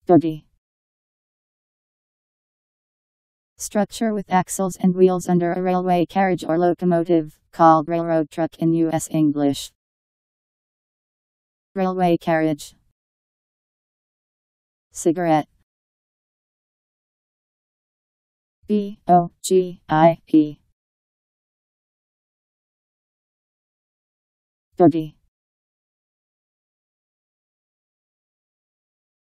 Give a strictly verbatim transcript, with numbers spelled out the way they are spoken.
Bogie. Structure with axles and wheels under a railway carriage or locomotive, called railroad truck in U S English. Railway carriage. Cigarette. B O G I E. Bogie.